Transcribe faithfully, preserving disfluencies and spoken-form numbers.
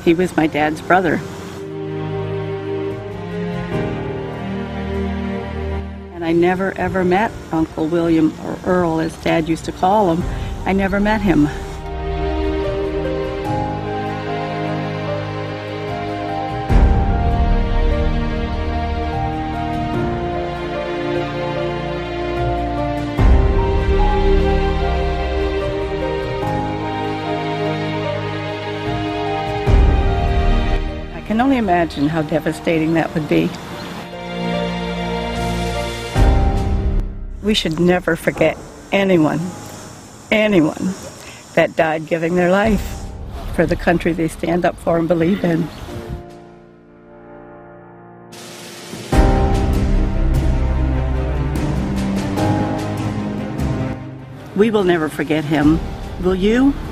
He was my dad's brother. And I never ever met Uncle William, or Earl as Dad used to call him. I never met him. I can only imagine how devastating that would be. We should never forget anyone, anyone that died giving their life for the country they stand up for and believe in. We will never forget him. Will you?